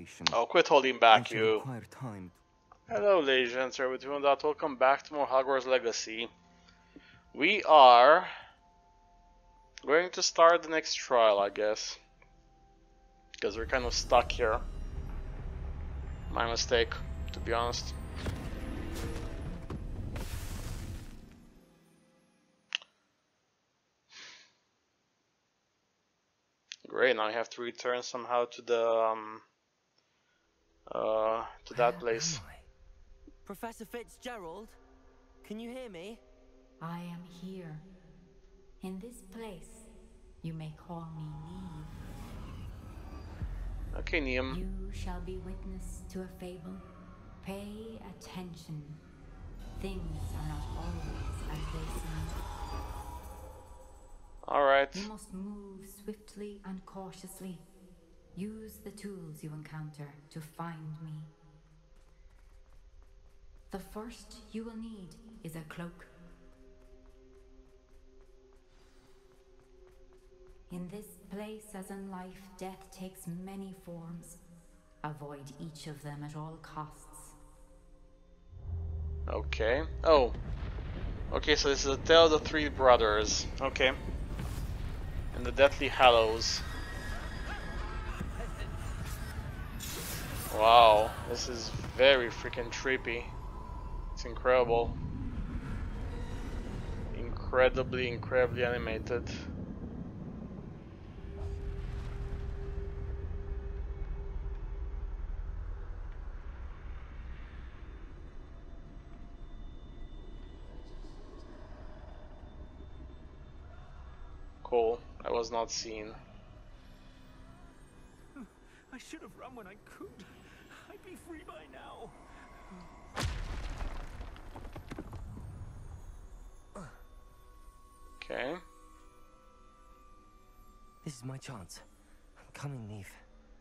preparation. Oh, quit holding I back, shall you. require time. Hello, ladies and gentlemen. Welcome back to more Hogwarts Legacy. We are going to start the next trial, I guess. Because we're kind of stuck here. My mistake, to be honest. Great, now I have to return somehow to the that place. Professor Fitzgerald, can you hear me? I am here. In this place, you may call me Neve. Okay, Niam. You shall be witness to a fable. Pay attention. Things are not always as they seem. Alright. You must move swiftly and cautiously. Use the tools you encounter to find me. The first you will need is a cloak. In this place, as in life, death takes many forms. Avoid each of them at all costs. Okay. Oh. Okay, so this is a tale of the three brothers. Okay. And the Deathly Hallows. Wow, this is very freaking trippy. It's incredible. Incredibly animated. Cool. I was not seen. I should have run when I could. I'd be free by now. Okay. This is my chance. I'm coming, Neve.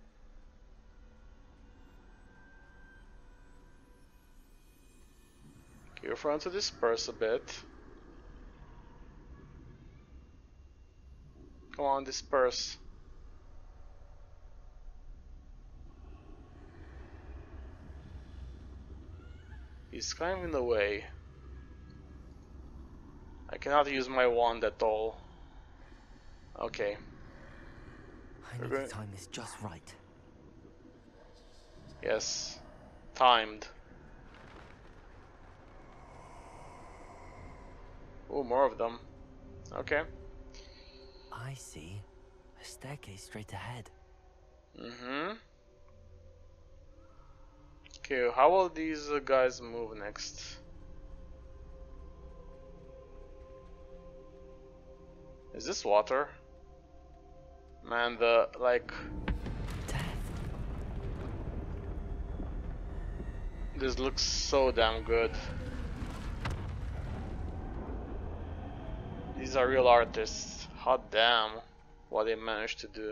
Okay, you're trying to disperse a bit. Come on, disperse. He's kind of in the way. I cannot use my wand at all. Okay. I need to time this just right. Yes. Timed. Oh, more of them. Okay. I see. A staircase straight ahead. Mm-hmm. Okay, how will these guys move next? Is this water? Man, the, like... Death. This looks so damn good. These are real artists. Hot damn, what they managed to do.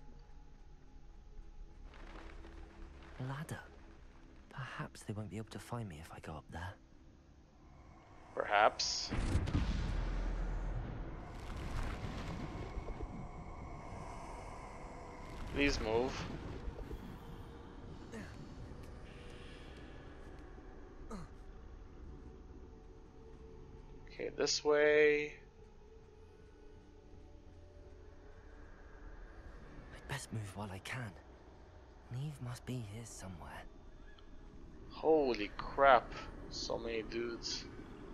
Ladder. Perhaps they won't be able to find me if I go up there. Perhaps. Please move. Okay, this way. I'd best move while I can. Neve must be here somewhere. Holy crap, so many dudes.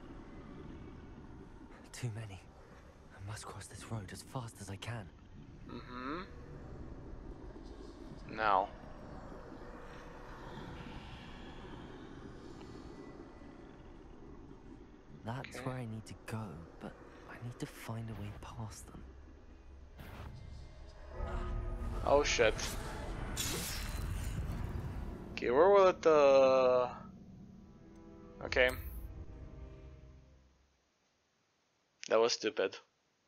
Too many. I must cross this road as fast as I can. Mm-hmm. Now. That's where I need to go, but I need to find a way past them. Oh shit. Okay, where will it Okay. That was stupid.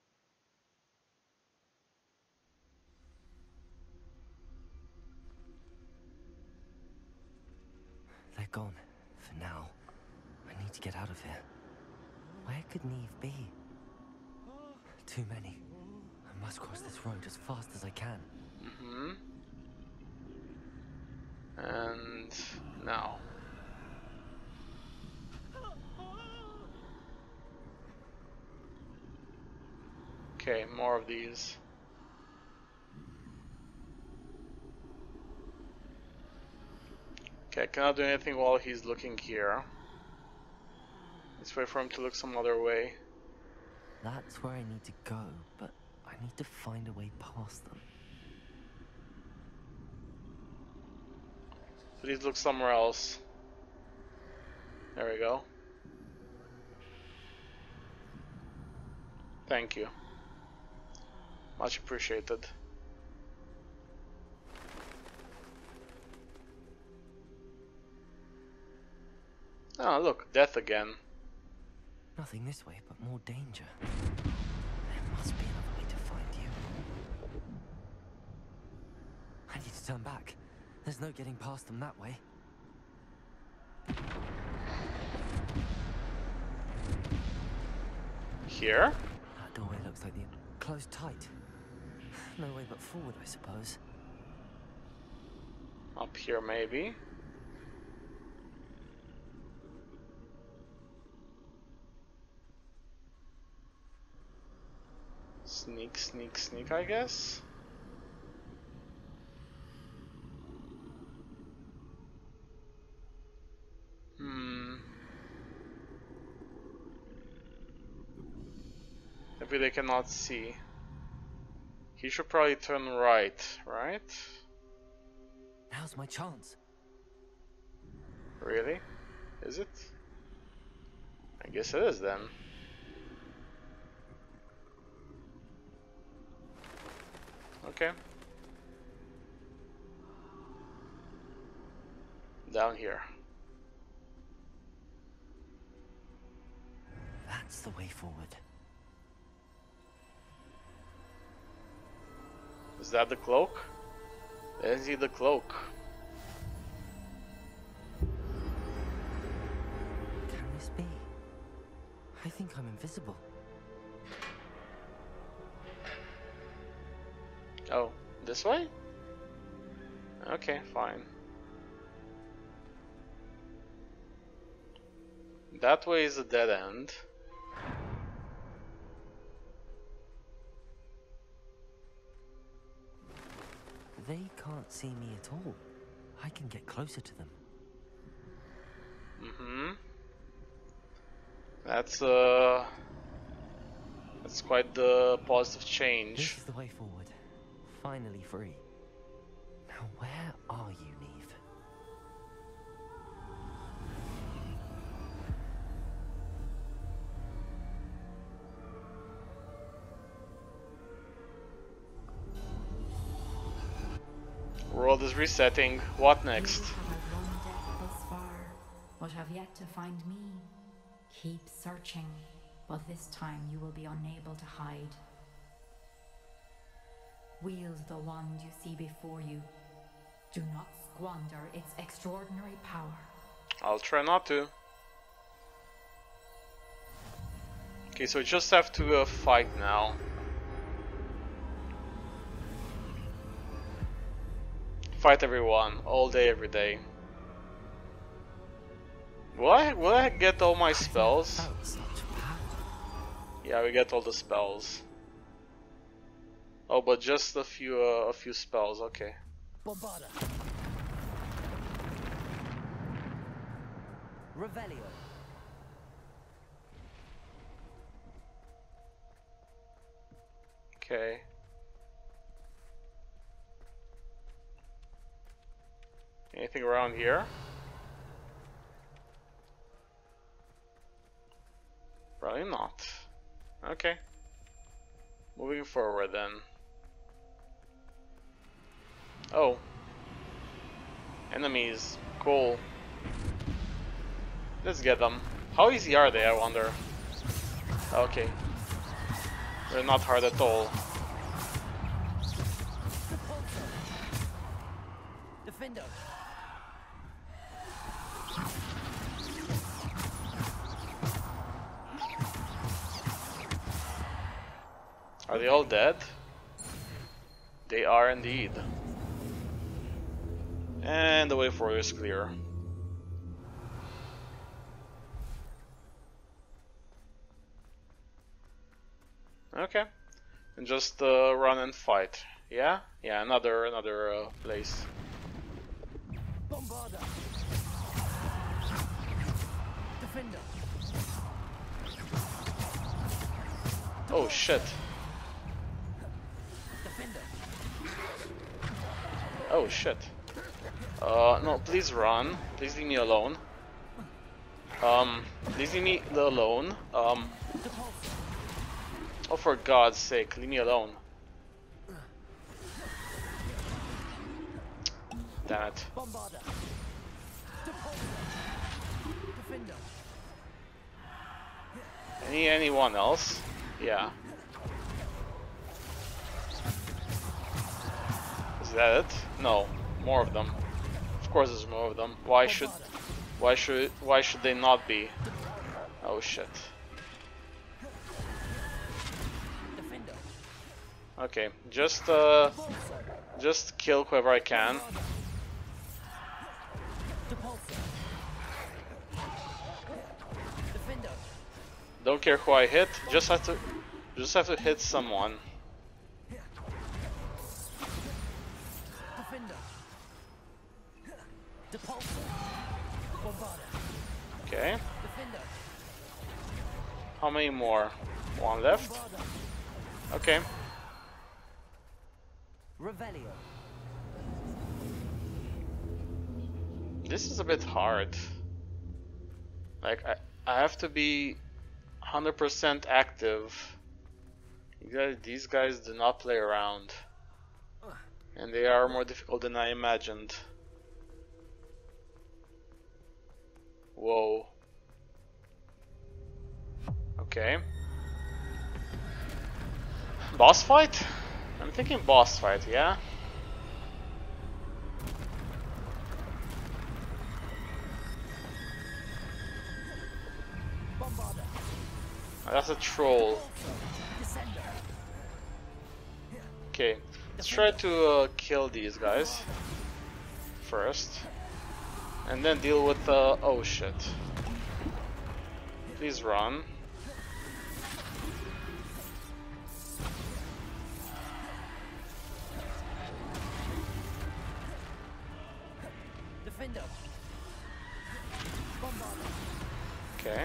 They're gone, for now. I need to get out of here. Where could Neve be? Too many. I must cross this road as fast as I can. Mm-hmm. And now. Okay, more of these. Okay, I cannot do anything while he's looking here. Let's wait for him to look some other way. That's where I need to go, but I need to find a way past them. Please look somewhere else. There we go. Thank you. Much appreciated. Oh, look, death again. Nothing this way, but more danger. There must be another way to find you. I need to turn back. There's no getting past them that way. Here? That doorway looks like the closed tight. No way but forward, I suppose. Up here, maybe. Sneak, sneak, sneak, I guess. Maybe they cannot see. He should probably turn right, right? Now's my chance. Really? Is it? I guess it is then. Okay. Down here. That's the way forward. Is that the cloak? Is he the cloak? Can this be? I think I'm invisible. Oh, this way? Okay, fine. That way is a dead end. They can't see me at all. I can get closer to them. That's quite the positive change. This is the way forward. Finally free. Now where are you, Neve? World is resetting. What next? You have outrun death thus far, but have yet to find me. Keep searching, but this time you will be unable to hide. Wield the wand you see before you. Do not squander its extraordinary power. I'll try not to. Okay, so we just have to fight now. Fight everyone, all day, every day. Will I get all my spells? Yeah, we get all the spells. Oh, but just a few spells. Okay. Bombarda. Revelio. Okay. Anything around here? Probably not. Okay. Moving forward then. Oh. Enemies. Cool. Let's get them. How easy are they, I wonder? Okay. They're not hard at all. Defender. Are they all dead? They are indeed. And the way forward is clear. Okay. And just run and fight. Yeah? Yeah, another place. Bombarda. Defender. Oh shit. Defender. Oh shit. No, please run. Please leave me alone. Please leave me alone. Oh, for God's sake, leave me alone. Damn it. Bombarda. Defender. Anyone else? Yeah. Is that it? No, more of them. Of course, there's more of them. Why should they not be? Oh shit. Okay, just kill whoever I can. Don't care who I hit. Just have to hit someone. Okay. How many more? One left. Okay. Revelio. This is a bit hard. Like I have to be 100% active. These guys do not play around, and they are more difficult than I imagined. Whoa. Okay. Boss fight? I'm thinking boss fight, yeah? Oh, that's a troll. Okay, let's try to kill these guys first. And then deal with the... oh shit. Please run. Okay.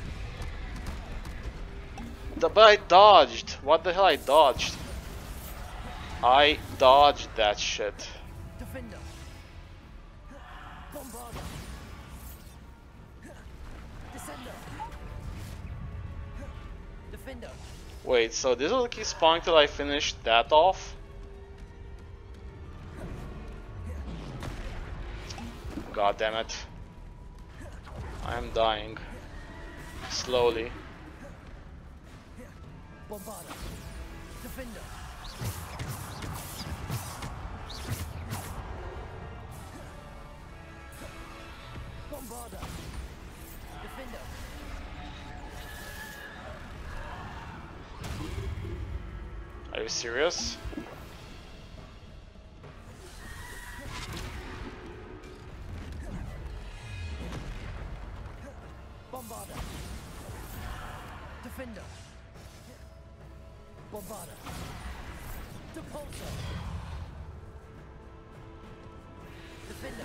But I dodged. What the hell? I dodged. I dodged that shit. Wait, so this will keep spawning till I finish that off? God damn it. I am dying. Slowly. Are you serious? Defender. Bombarda. Depulso. Defender.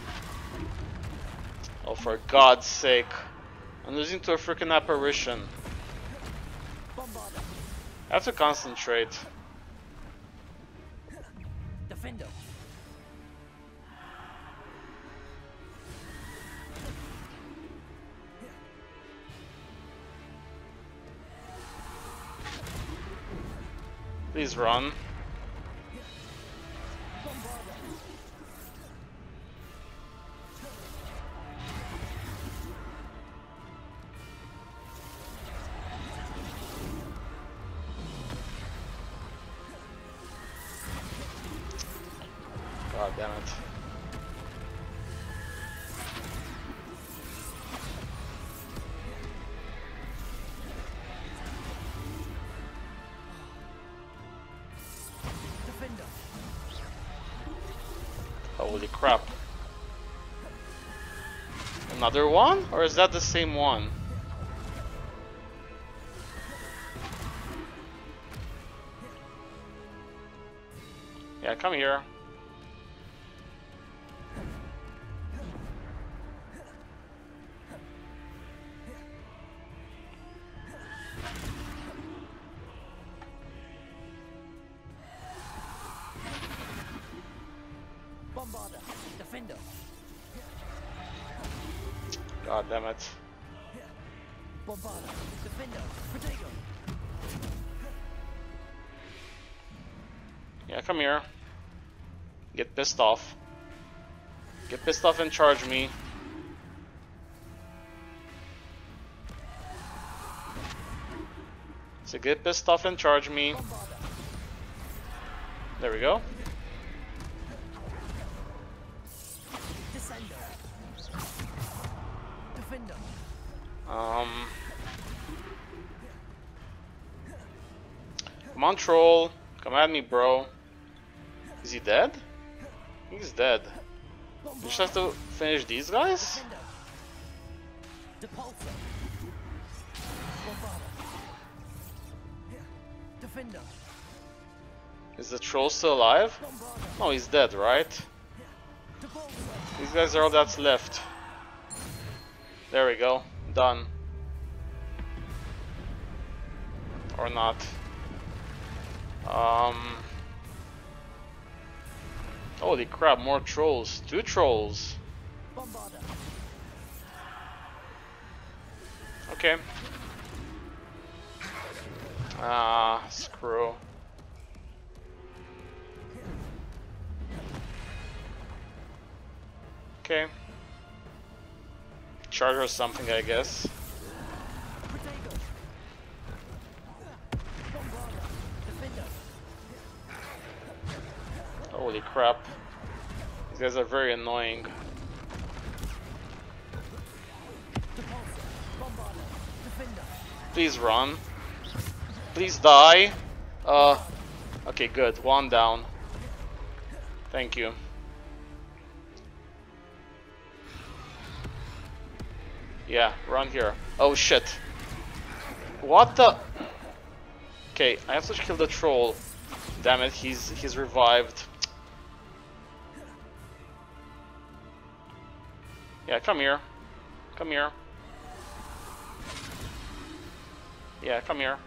Oh, for God's sake. I'm losing to a freaking apparition. Bombarda. I have to concentrate. Defender. Please run. God damn it. Holy crap. Another one? Or is that the same one? Yeah, come here. Defender. God damn it. Bombarda. Defender. Protego. Yeah, come here. Get pissed off. Get pissed off and charge me. So get pissed off and charge me. There we go. Defender. Come on, troll. Come at me, bro. Is he dead? He's dead. You just have to finish these guys? Defender. Is the troll still alive? No, he's dead, right? These guys are all that's left. There we go. Done. Or not. Holy crap, more trolls. 2 trolls. Okay. Ah, screw. Okay. Charge or something, I guess. Holy crap. These guys are very annoying. Please run. Please die. Okay, good. 1 down. Thank you. Yeah, run here. Oh shit. What the? Okay, I have to kill the troll. Damn it, he's revived. Yeah, come here. Come here. Yeah, come here.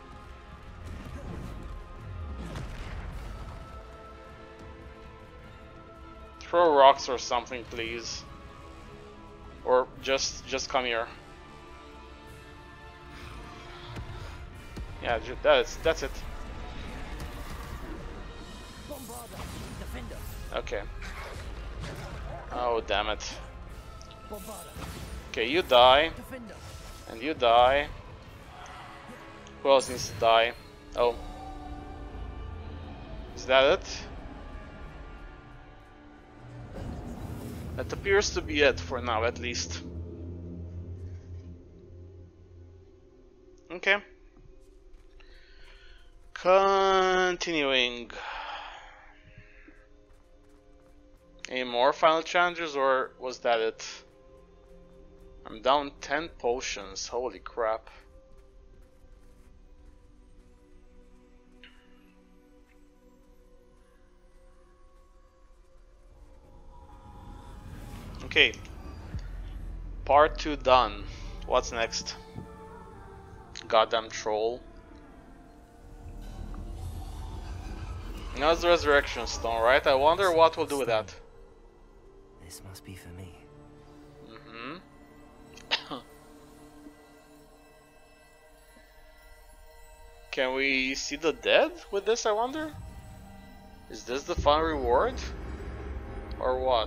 Throw rocks or something, please. Or just come here. Yeah, that's it. Okay. Oh, damn it. Okay, you die. And you die. Who else needs to die? Oh. Is that it? That appears to be it for now, at least. Okay. Continuing. Any more final challenges, or was that it? I'm down 10 potions, holy crap. Okay. Part 2 done. What's next? Goddamn troll. Now it's the resurrection stone, right? I wonder what we'll do with that. This must be for me. Can we see the dead with this, I wonder? Is this the final reward? Or what?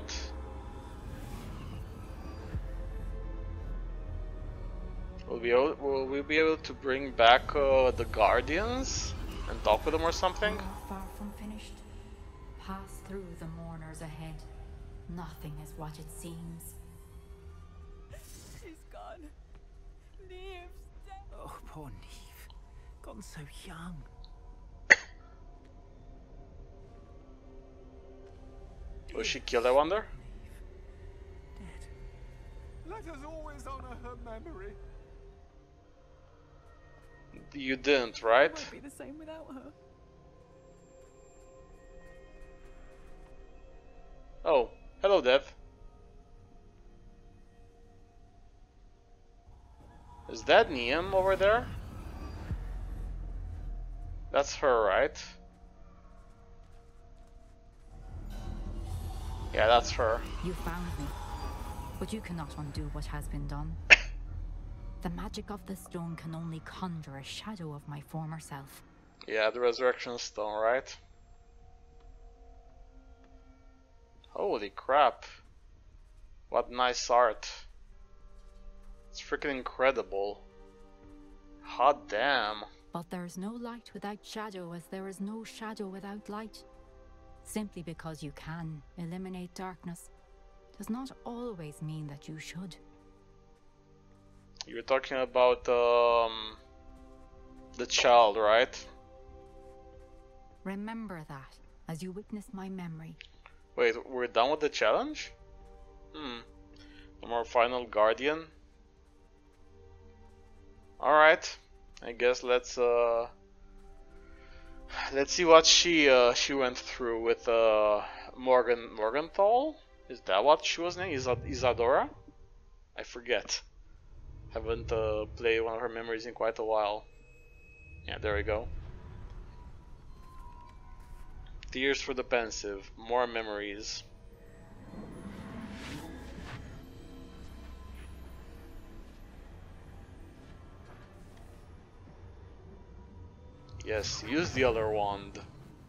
Will we be able to bring back the Guardians and talk with them or something? You are far from finished. Pass through the mourners ahead. Nothing is what it seems. She's gone. Neve's dead. Oh, poor Neve. Gone so young. Was she killed, I wonder? Dead. Let us always honor her memory. You didn't, right? It won't be the same without her. Oh, hello, Dev. Is that Neum over there? That's her, right? Yeah, that's her. You found me, but you cannot undo what has been done. The magic of the stone can only conjure a shadow of my former self. Yeah, the resurrection stone, right? Holy crap. What nice art. It's freaking incredible. Hot damn. But there is no light without shadow, as there is no shadow without light. Simply because you can eliminate darkness does not always mean that you should. You're talking about the child, right? Remember that as you witness my memory. Wait, we're done with the challenge? No more final guardian? Alright. I guess let's see what she went through with Morgenthal? Is that what she was named? Isadora? I forget. Haven't played one of her memories in quite a while. Yeah, there we go. Tears for the Pensive. More memories. Yes, use the other wand.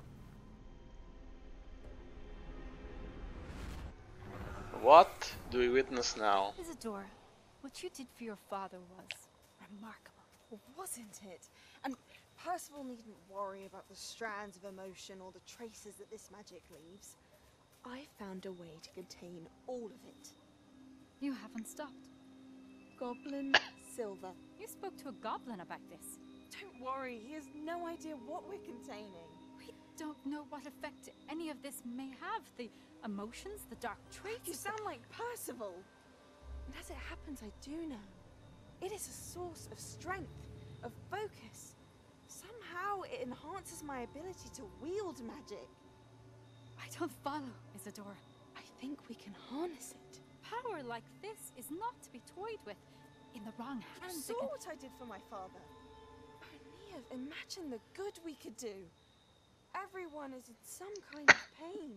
What do we witness now? Isadora, what you did for your father was remarkable, wasn't it? And Percival needn't worry about the strands of emotion or the traces that this magic leaves. I found a way to contain all of it. You haven't stopped. Goblin Silver. You spoke to a goblin about this. Don't worry, he has no idea what we're containing. We don't know what effect any of this may have. The emotions, the dark traits. You sound like Percival. And as it happens, I do know. It is a source of strength, of focus. Somehow it enhances my ability to wield magic. I don't follow, Isadora. I think we can harness it. Power like this is not to be toyed with. In the wrong You hands. saw what I did for my father. Only imagine the good we could do. Everyone is in some kind of pain.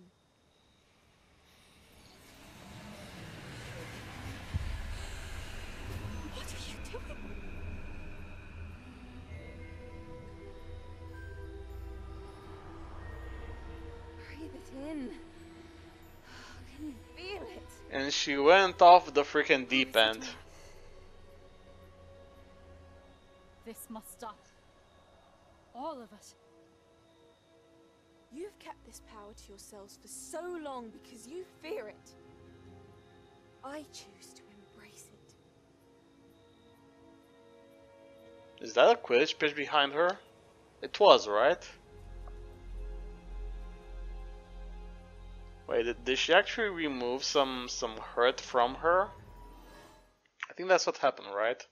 What are you doing? Breathe it in. Can you feel it? And she went off the freaking deep end. This must stop. All of it. You've kept this power to yourselves for so long because you fear it. I choose to embrace it. Is that a Quidditch pitch behind her? It was, right? Wait, did she actually remove some hurt from her? I think that's what happened, right?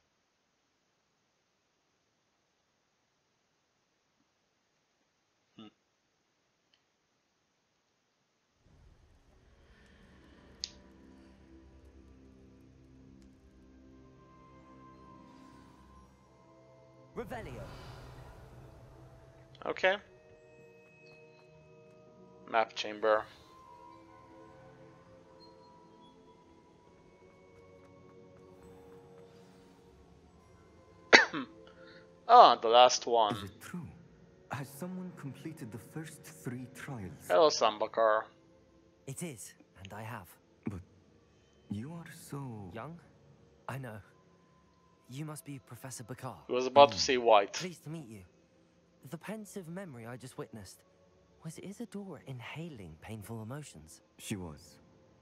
Revelio. Okay. Map chamber. Ah, the last one. Is it true? Has someone completed the first 3 trials? Hello, Sambakar. It is, and I have. But you are so... Young? I know. You must be Professor Bakar. He was about to say white. Pleased to meet you. The pensive memory I just witnessed. Was Isadora inhaling painful emotions? She was.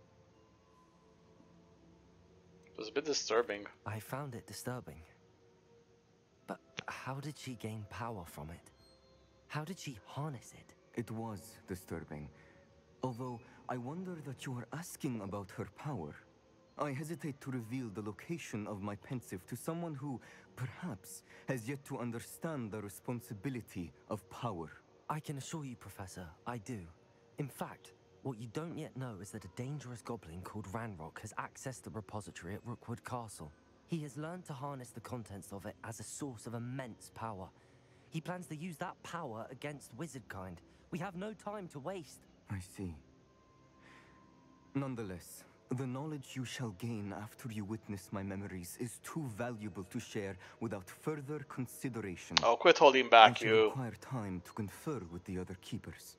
It was a bit disturbing. I found it disturbing. But how did she gain power from it? How did she harness it? It was disturbing. Although, I wonder that you are asking about her power. I hesitate to reveal the location of my pensive to someone who, perhaps, has yet to understand the responsibility of power. I can assure you, Professor, I do. In fact, what you don't yet know is that a dangerous goblin called Ranrock has accessed the repository at Rookwood Castle. He has learned to harness the contents of it as a source of immense power. He plans to use that power against wizardkind. We have no time to waste. I see. Nonetheless, the knowledge you shall gain after you witness my memories is too valuable to share without further consideration. Oh, quit holding I back, shall you. require time to confer with the other keepers.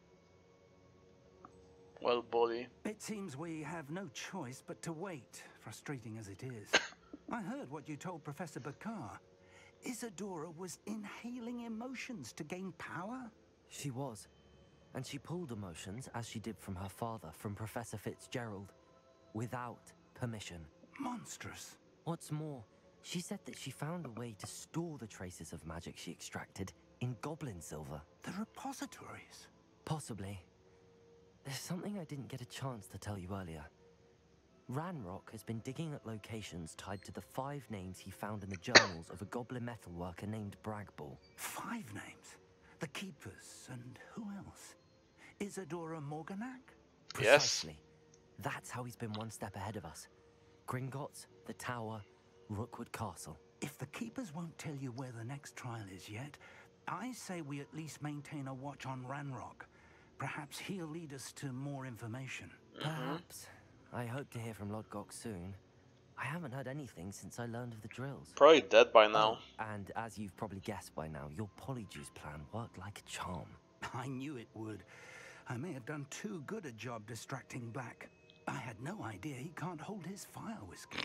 Well, bully. It seems we have no choice but to wait, frustrating as it is. I heard what you told Professor Bakar. Isadora was inhaling emotions to gain power? She was. And she pulled emotions, as she did from her father, from Professor Fitzgerald, without permission. Monstrous. What's more, she said that she found a way to store the traces of magic she extracted in goblin silver. The repositories? Possibly. There's something I didn't get a chance to tell you earlier. Ranrock has been digging at locations tied to the 5 names he found in the journals of a goblin metalworker named Bragball. 5 names? The Keepers, and who else? Isadora Morganac? Precisely. That's how he's been one step ahead of us. Gringotts, the Tower, Rookwood Castle. If the Keepers won't tell you where the next trial is yet, I say we at least maintain a watch on Ranrock. Perhaps he'll lead us to more information. Perhaps. I hope to hear from Lodgok soon. I haven't heard anything since I learned of the drills. Probably dead by now. Oh, and as you've probably guessed by now, your Polyjuice plan worked like a charm. I knew it would. I may have done too good a job distracting Black. I had no idea he can't hold his fire whiskey.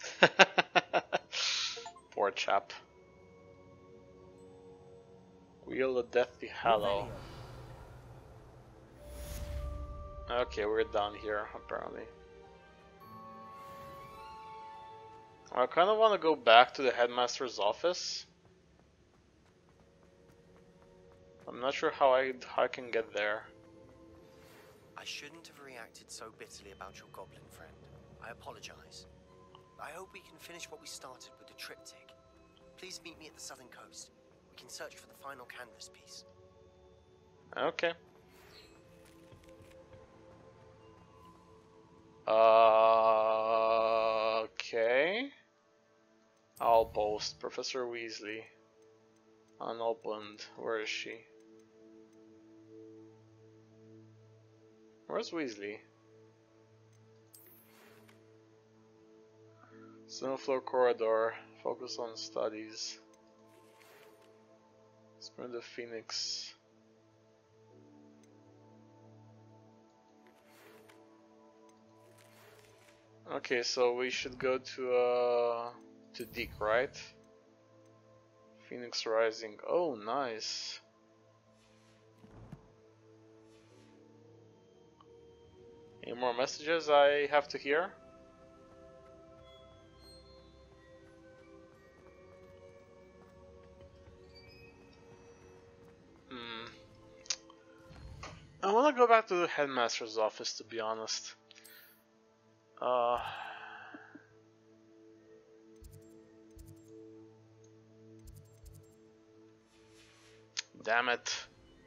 Poor chap. Wheel of Deathly Hallow. Okay, we're down here, apparently. I kind of want to go back to the headmaster's office. I'm not sure how I can get there. I shouldn't have reacted so bitterly about your goblin friend. I apologize. I hope we can finish what we started with the triptych. Please meet me at the southern coast. We can search for the final canvas piece. Okay. Okay. I'll boast. Professor Weasley. Unopened. Where is she? Where's Weasley? Snowfloor corridor. Focus on studies. Sprint the Phoenix. Okay, so we should go to Deke, right? Phoenix Rising. Oh, nice. Any more messages I have to hear? I want to go back to the headmaster's office, to be honest. Damn it.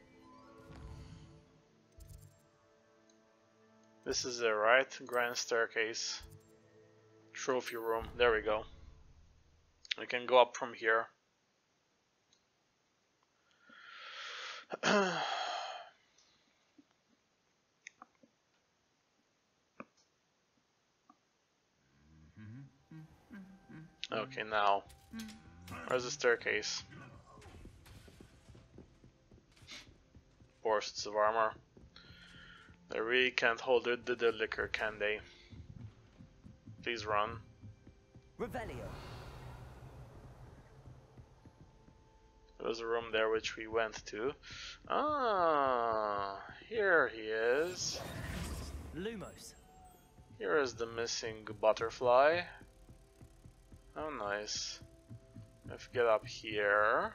This is it, right? Grand staircase. Trophy room. There we go. We can go up from here. Okay, now. Where's the staircase? 4 suits of armor. They really can't hold the liquor, can they? Please run. Revelio. There's a room there which we went to. Ah, here he is. Lumos. Here is the missing butterfly. Oh, nice. Let's get up here.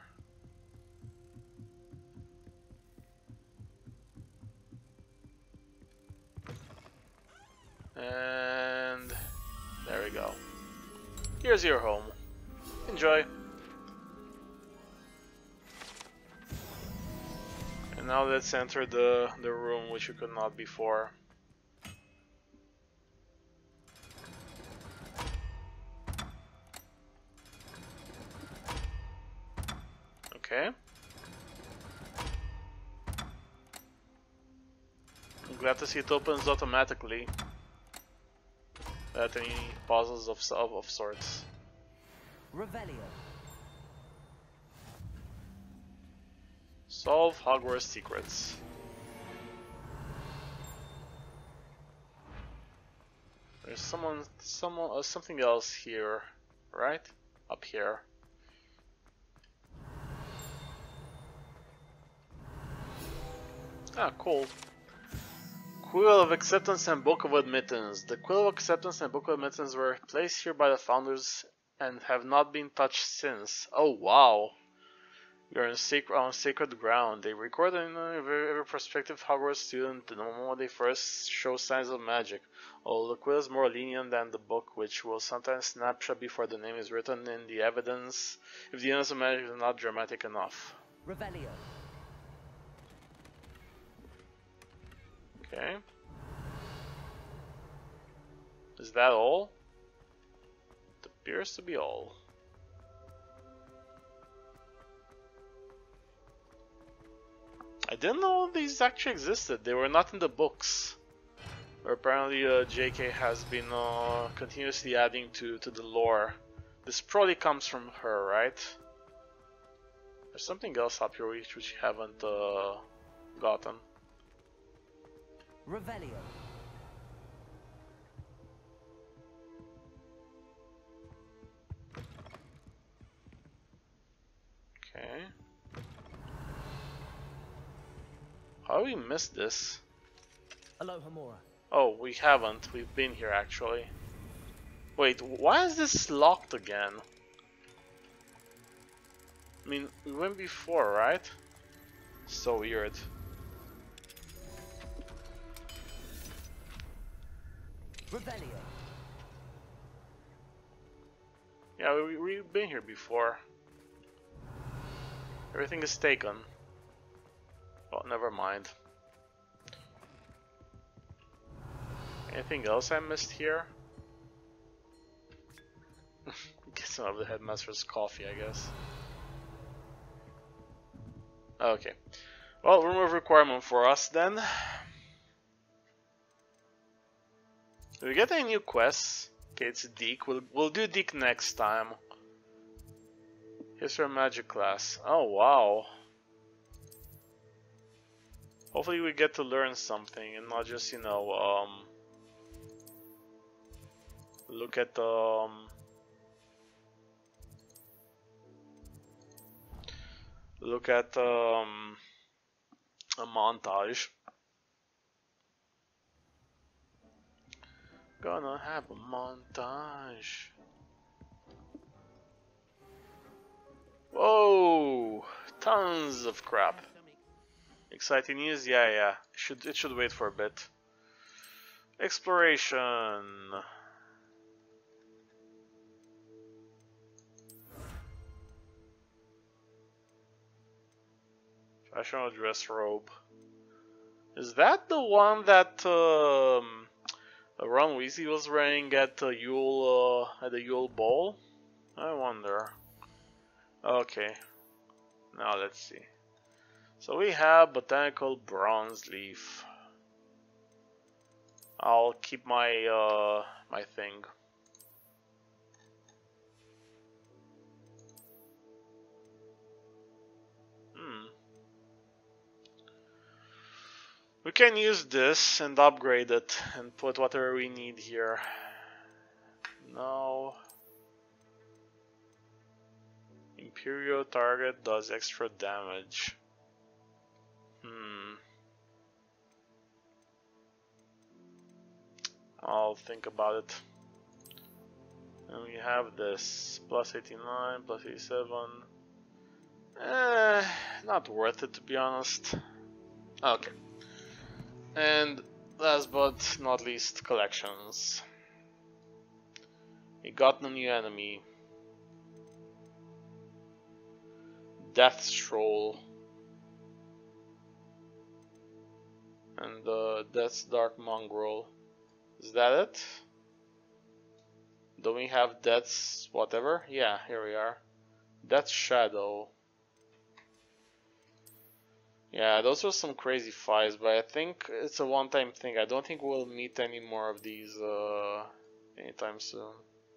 And there we here's your home. Enjoy. And now let's enter the room which we could not before. Okay. I'm glad to see it opens automatically. Without any puzzles of sorts. Revelio. Solve Hogwarts secrets. There's something else here, right? Up here. Ah, cool. Quill of Acceptance and Book of Admittance. The Quill of Acceptance and Book of Admittance were placed here by the founders and have not been touched since. Oh wow. We are on sacred ground. They record in every prospective Hogwarts student the moment they first show signs of magic. Although the quill is more lenient than the book, which will sometimes snapshot before the name is written in the evidence, if the evidence of magic is not dramatic enough. Revelio. Okay. Is that all? It appears to be all. I didn't know these actually existed. They were not in the books. But apparently JK has been continuously adding to the lore. This probably comes from her, right? There's something else up here which we haven't gotten. Revelio. Okay. How do we miss this? Alohomora. Oh, we haven't. We've been here actually. Wait, why is this locked again? I mean, we went before, right? So weird. Revelio. Yeah, we've been here before. Everything is taken. Well, never mind. Anything else I missed here? Get some of the headmaster's coffee, I guess. Okay. Well, remove requirement for us then. Do we get any new quests? Okay, it's Deke. We'll do Deke next time. Here's our magic class. Oh wow. Hopefully we get to learn something and not just, you know, look at a montage. Gonna have a montage. Whoa! Tons of crap. Exciting news? Yeah. It should wait for a bit. Exploration. Fashionable dress robe. Is that the one that Ron Weasley was wearing at the Yule Ball? I wonder. Okay. Now let's see. So we have botanical bronze leaf. I'll keep my my thing. We can use this and upgrade it and put whatever we need here. No. Imperial target does extra damage. I'll think about it. And we have this plus 89, plus 87. Not worth it to be honest. Okay. And last but not least, collections. We got no new enemy. Death Stroll. And Death's Dark Mongrel. Is that it? Do we have Death's whatever? Yeah, here we are. Death's Shadow. Yeah, those were some crazy fights, but I think it's a one-time thing. I don't think we'll meet any more of these anytime soon.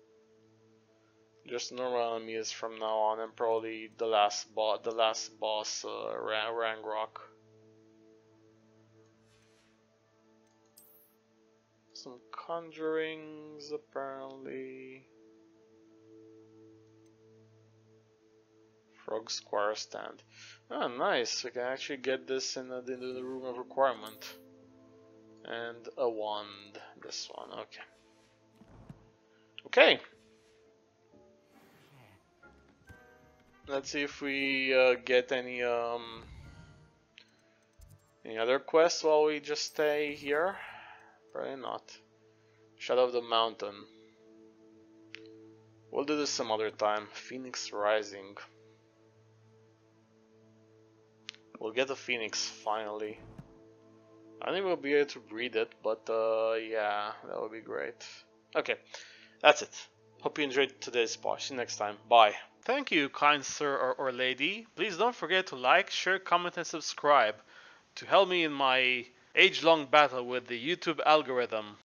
Just normal enemies from now on, and probably the last boss, Rangrock. Some conjurings, apparently. Frog Square stand. Oh, nice. We can actually get this in the room of requirement. And a wand. This one. Okay. Okay. Let's see if we get any other quests while we just stay here. Probably not. Shadow of the Mountain. We'll do this some other time. Phoenix Rising. We'll get the Phoenix finally. I think we'll be able to breed it, but yeah, that would be great. Okay, that's it. Hope you enjoyed today's spot. See you next time. Bye. Thank you, kind sir or lady. Please don't forget to like, share, comment, and subscribe to help me in my age-long battle with the YouTube algorithm.